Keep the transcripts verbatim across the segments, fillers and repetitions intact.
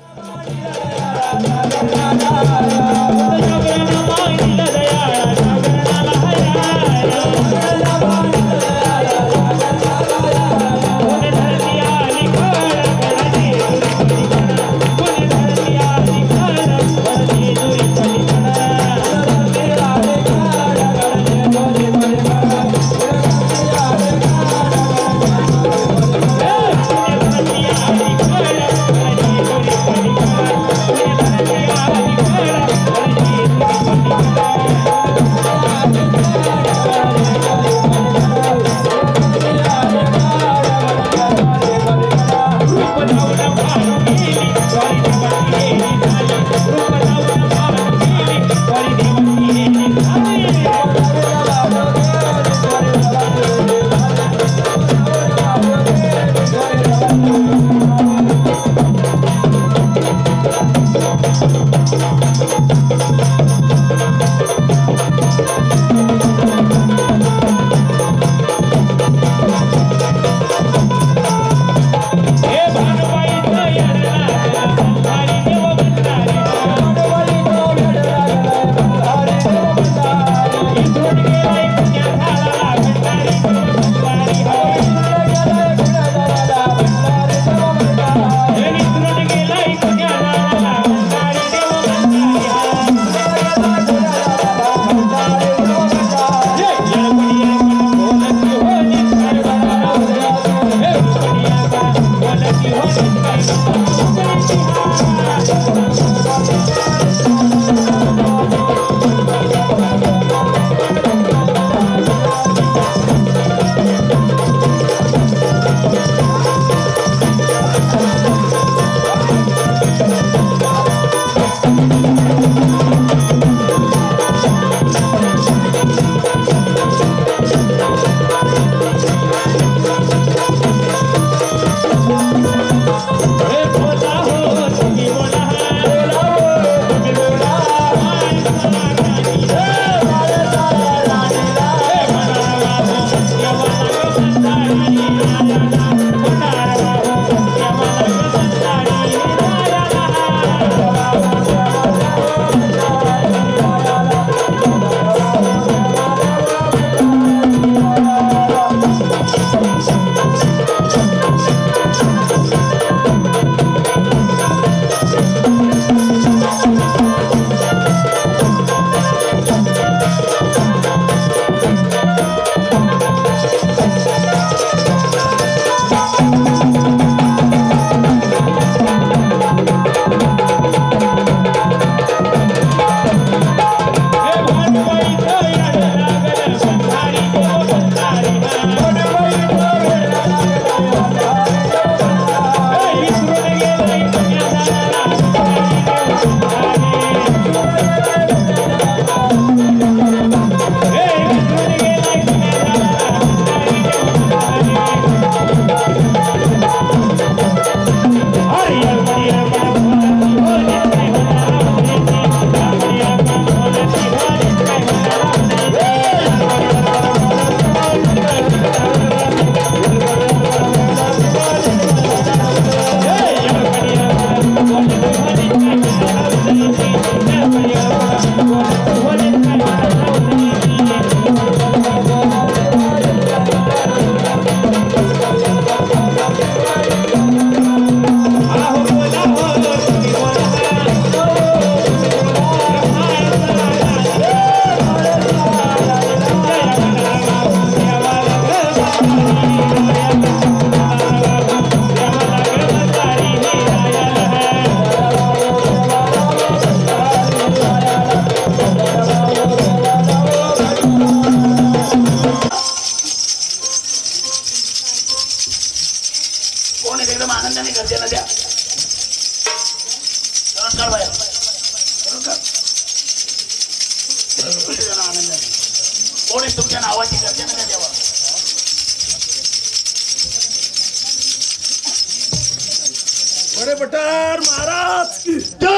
बड़े बटार महाराज की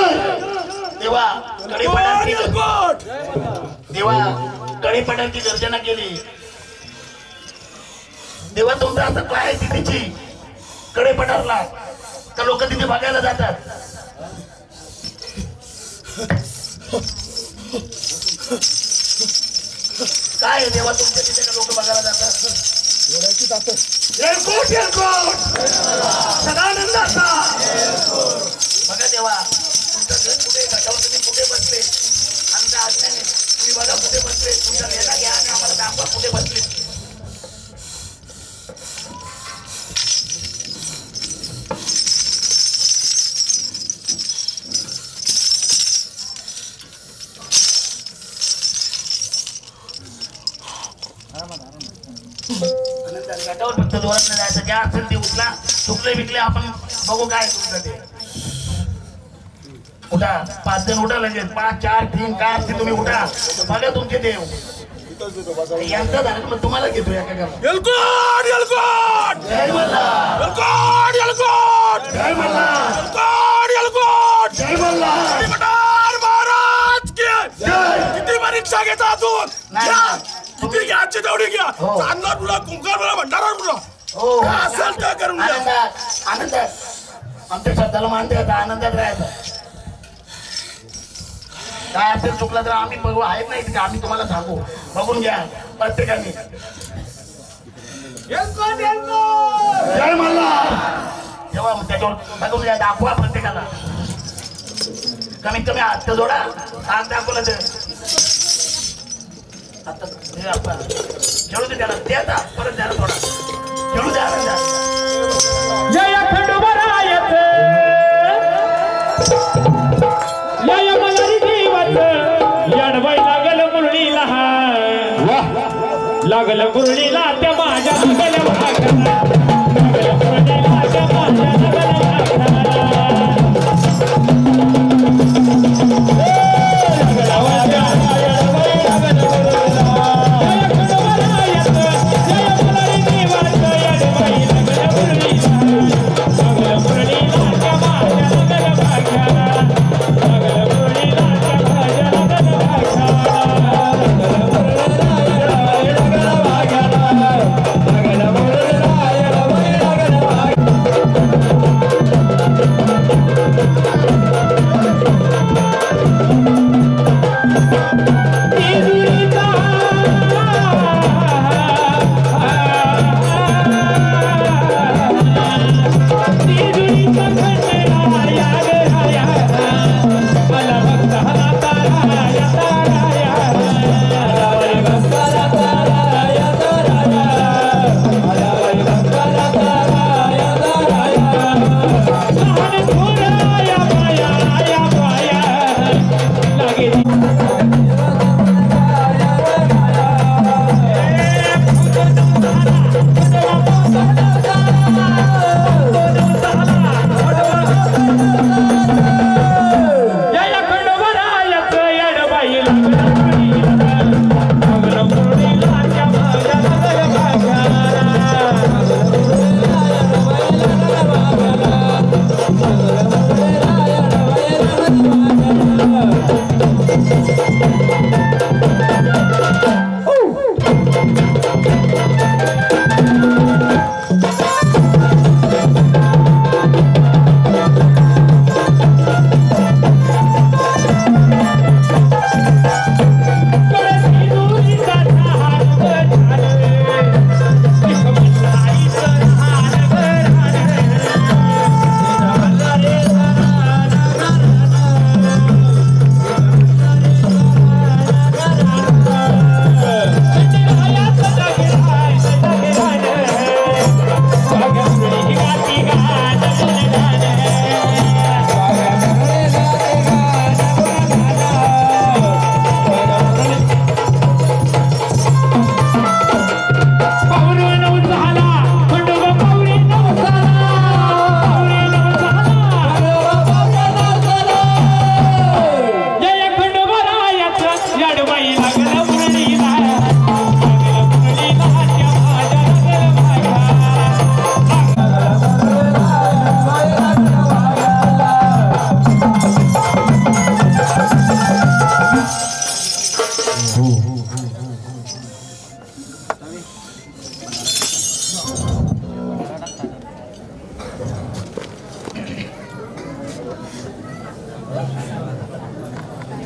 जय। देवा कडेपठारची देवा कडेपठारची गर्जना केली। देवा तुमचा असं काय आहे तिथेची कडेपठारला तर लोक तिथे बघायला जातात। काय देवा तुमच्या तिथे का लोक बघायला जातात? डोळ्याची दात एलकोट एलकोट सदानंदाचा बघा देवा तुमचं घर कुठे घाटावर तुम्ही कुठे बसले आमच्या आज्ञाने तुम्ही बघा कुठे बसले तुमचा नेता घ्या आणि आम्हाला दाखवा कुठे बसले. घाटावर फक्त जोरात नाही जायचं ज्या असेल ते उचला चुकले विकले आपण बघू काय तुमचं ते. उठा पाच जण उठा लगेच पाच चार तीन काय असते तुम्ही उठा बघा तुमचे देव यांचा झालं मग तुम्हाला घेतो एका घरात. एलकोट एलकोट जय मल्हार एलकोट एलकोट जय मल्हार एलकोट एलकोट जय मल्हार पठार महाराज की जय. किती परीक्षा घेता तू नाही. घ्या. किती घ्यायची तेवढी घ्या हो. चांदणार तुला कुंकार तुला भंडारा तुला हो काय असेल ते करून घ्या. आनंदात आनंदात आमच्या शब्दाला मानते आता आनंदात राहायचं. काय असेल चुकला तर आम्ही बघू आहेत नाही तिथे आम्ही तुम्हाला सांगू बघून घ्या प्रत्येकाने. एलकोट एलकोट जय मल्हार तेव्हा त्याच्यावर बघून घ्या दाखवा प्रत्येकाला कमीत कमी हात तर जोडा हात दाखवलं ते आता हे आपण खेळू दे त्याला ते आता परत द्यायला थोडा खेळू द्या आनंदात. जय खंडोबारायत जय मल्हारी जीवत यडवय लागल मुरळीला लागल मुरळीला त्या माझ्या लागल भागाला लागल मुरळीला त्या माझ्या लागल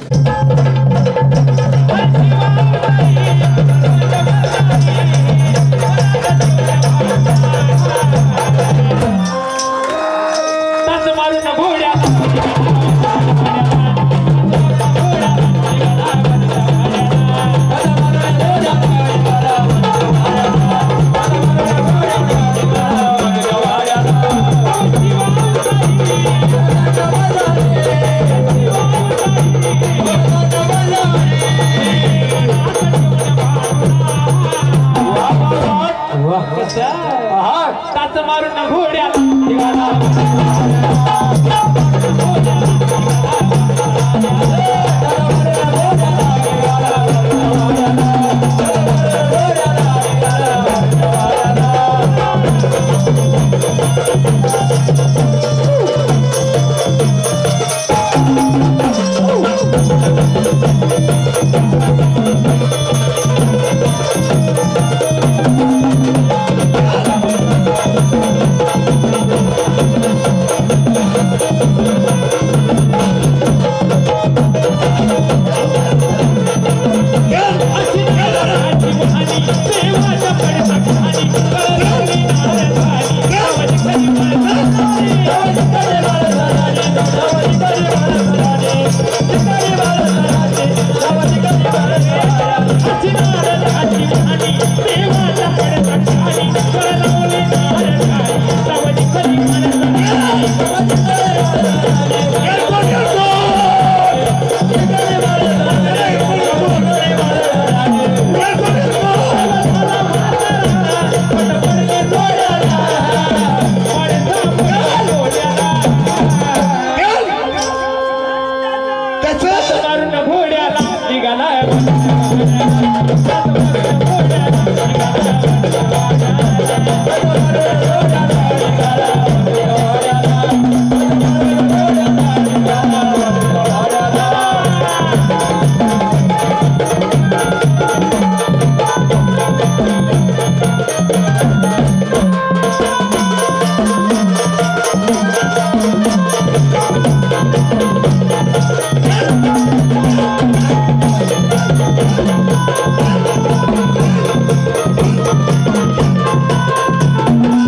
Thank you.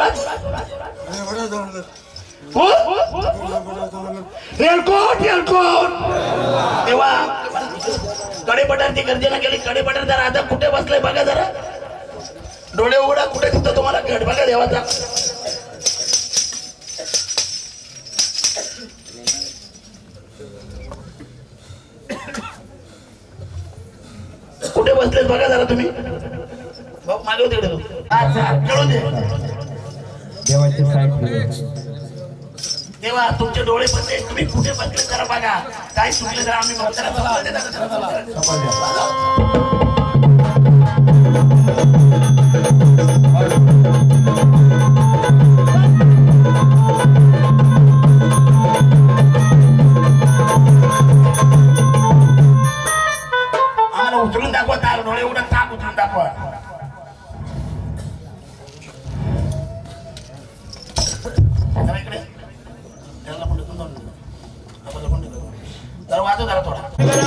जोरात रेलकोट रेलकोट तेव्हा कडे पठार ती गर्दीला गेली. कडे पठार जरा आता कुठे बसलाय बघा जरा. डोळे उघडा कुठे दिसतो तुम्हाला गड बघा देवाचा. कुठे बसलेत बघा जरा तुम्ही. मागे तिकडे खेळून दे देवाचे साईड तेव्हा तुमचे डोळे बसले तुम्ही कुठे बसले जरा बघा. काय चुकले जरा आम्ही आम्हाला उचलून दाखवा. तार डोळे उघडून ताक उचलून दाखवा. वाजव जरा थोडा.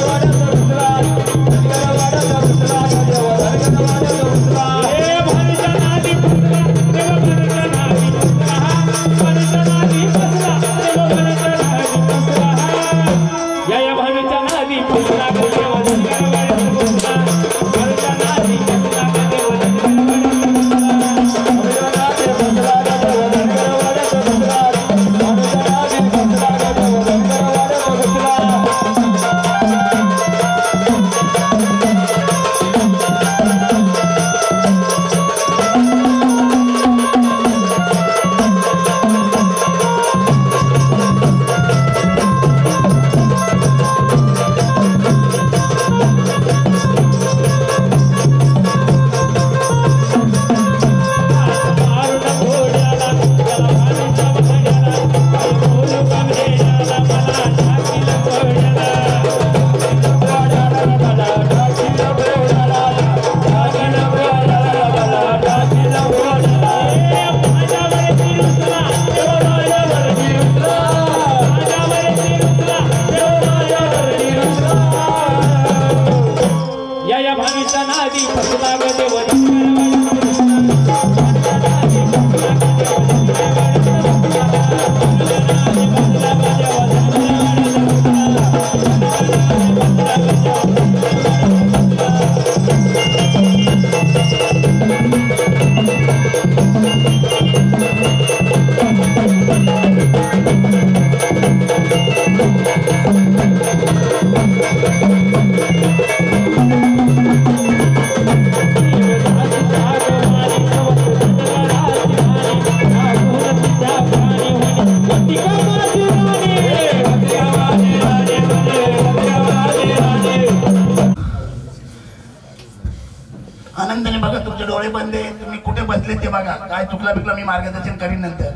आनंदाने बघा. तुमचे डोळे बंद आहे. तुम्ही कुठे बसले ते बघा. काय चुकला बिकला मी मार्गदर्शन करीन नंतर.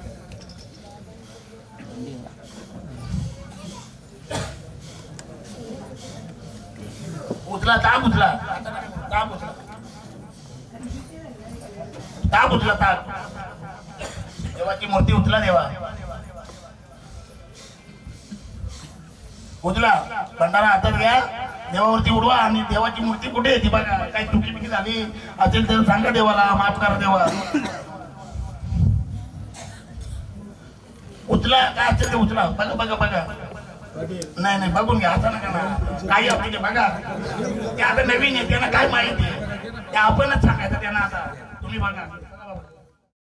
उचला ताप उचला ताप उचला ताप उचला ताप. देवाची मूर्ती उचला. देवा उचला. भंडारा हातात घ्या. देवावरती उडवा आणि देवाची मूर्ती कुठे आहे ती बघा. काही चुकी बिकी झाली असेल तर सांगा देवाला. माफ करा देवा. उचला काय असेल ते उचला. बघा बघा बघा. नाही नाही बघून घ्या. असं नका ना. काही आपले बघा ते आता नवीन आहे. त्यांना काय माहिती आहे ते आपणच सांगायचं त्यांना. आता तुम्ही बघा.